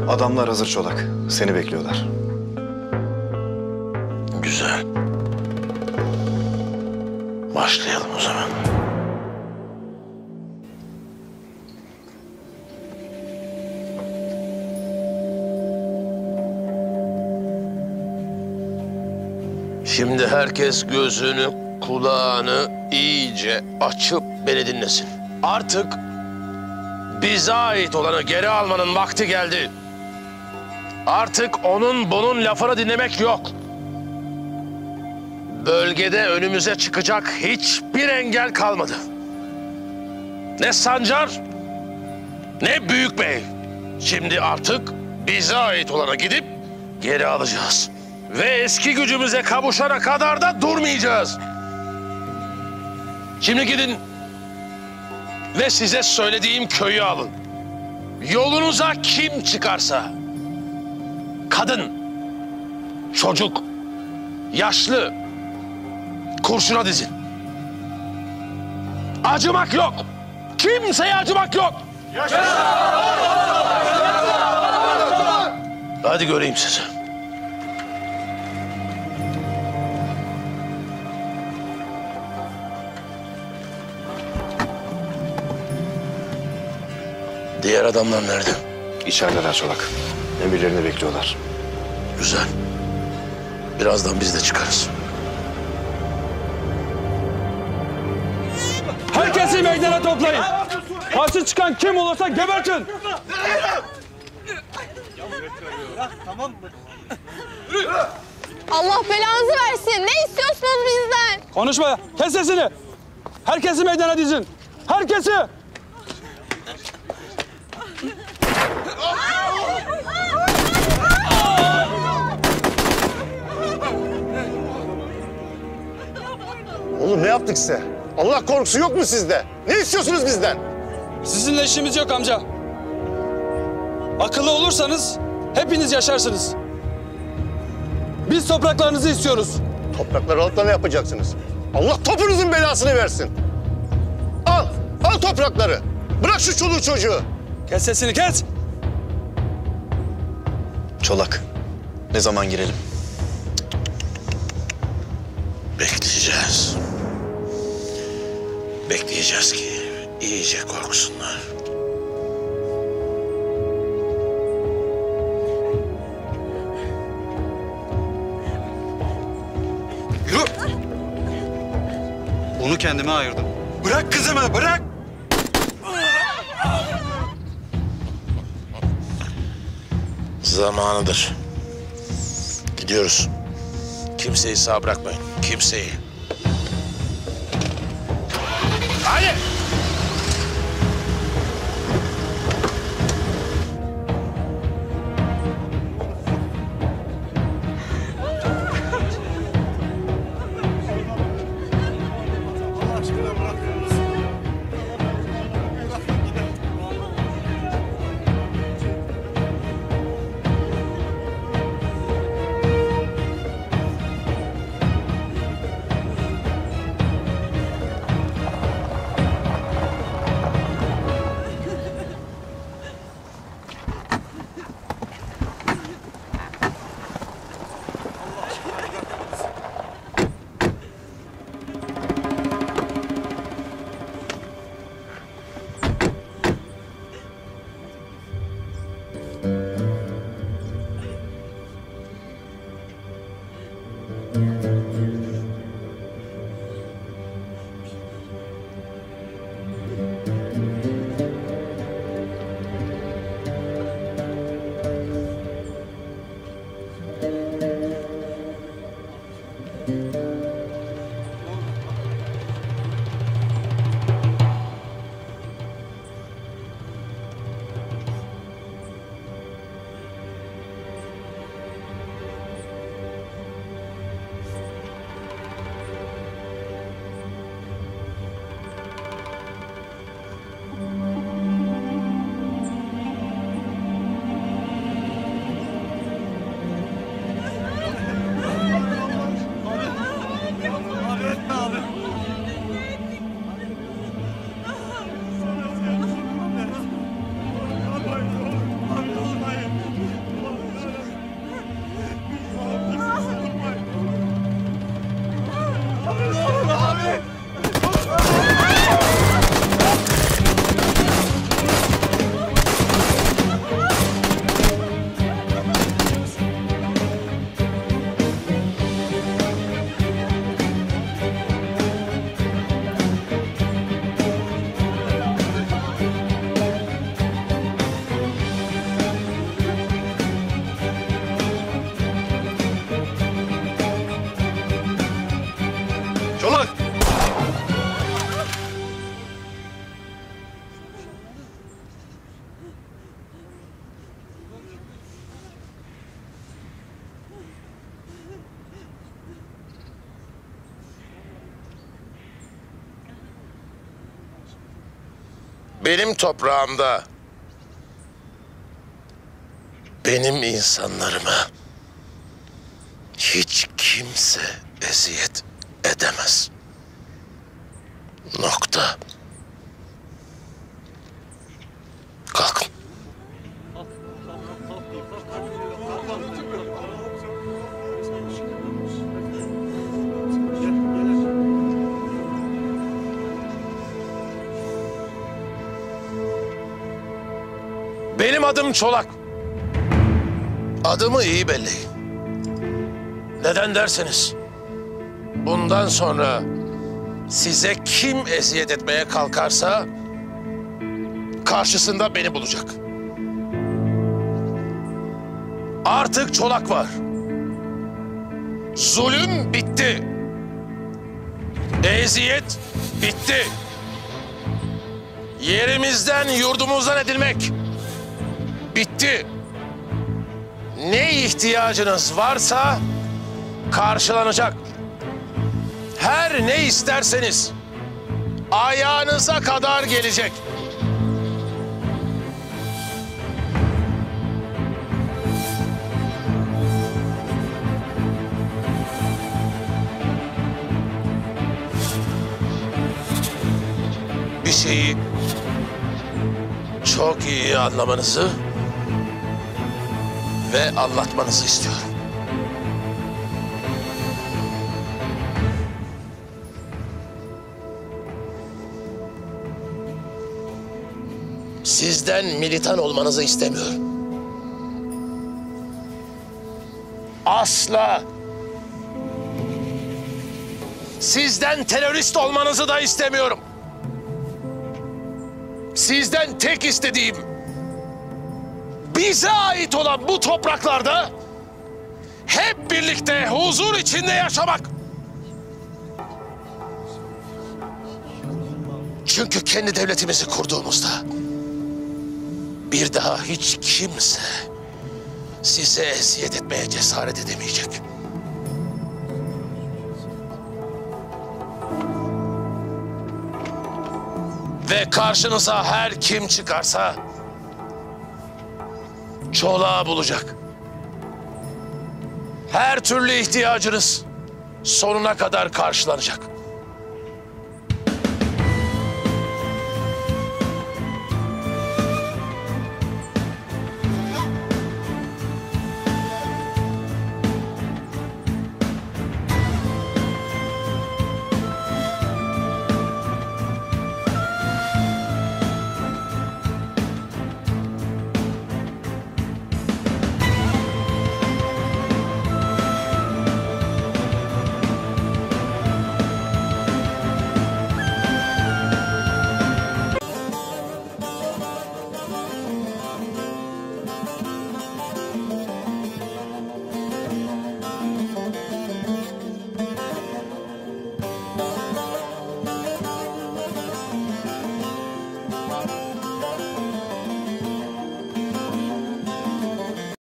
Adamlar hazır Çolak. Seni bekliyorlar. Güzel. Başlayalım o zaman. Şimdi herkes gözünü, kulağını iyice açıp beni dinlesin. Artık bize ait olanı geri almanın vakti geldi. Artık onun bunun lafını dinlemek yok. Bölgede önümüze çıkacak hiçbir engel kalmadı. Ne Sancar, ne Büyükbey. Şimdi artık bize ait olana gidip geri alacağız. Ve eski gücümüze kavuşana kadar da durmayacağız. Şimdi gidin ve size söylediğim köyü alın. Yolunuza kim çıkarsa, kadın, çocuk, yaşlı, kurşuna dizin. Acımak yok. Kimseye acımak yok. Hadi göreyim sizi. Diğer adamlar nerede? İçerideler Çolak. Emirlerini bekliyorlar. Güzel. Birazdan biz de çıkarız. Herkesi meydana toplayın. Karşı çıkan kim olursa gebertin. Allah belanızı versin. Ne istiyorsunuz bizden? Konuşma. Kes sesini. Herkesi meydana dizin. Herkesi. Oğlum ne yaptık size? Allah korkusu yok mu sizde? Ne istiyorsunuz bizden? Sizinle işimiz yok amca. Akıllı olursanız hepiniz yaşarsınız. Biz topraklarınızı istiyoruz. Toprakları alıp da ne yapacaksınız? Allah topunuzun belasını versin. Al, al toprakları. Bırak şu çoluğu çocuğu. Kes sesini, kes. Çolak. Ne zaman girelim? Bekleyeceğiz. Bekleyeceğiz ki iyice korksunlar. Yürü! Onu kendime ayırdım. Bırak kızımı, bırak! Zamanıdır. Gidiyoruz. Kimseyi sağ bırakmayın. Kimseyi. Hadi! benim toprağımda benim insanlarıma hiç kimse eziyet edemez. Nokta. Kalkın. Benim adım Çolak. Adımı iyi belleyin. Neden derseniz, bundan sonra size kim eziyet etmeye kalkarsa karşısında beni bulacak. Artık Çolak var. Zulüm bitti. Eziyet bitti. Yerimizden, yurdumuzdan edilmek bitti. Ne ihtiyacınız varsa karşılanacak. Her ne isterseniz ayağınıza kadar gelecek. Bir şeyi çok iyi anlamanızı ve anlatmanızı istiyorum. Sizden militan olmanızı istemiyorum. Asla. Sizden terörist olmanızı da istemiyorum. Sizden tek istediğim, bize ait olan bu topraklarda hep birlikte huzur içinde yaşamak. Çünkü kendi devletimizi kurduğumuzda bir daha hiç kimse size eziyet etmeye cesaret edemeyecek. Ve karşınıza her kim çıkarsa Çolak'ı bulacak. Her türlü ihtiyacınız sonuna kadar karşılanacak.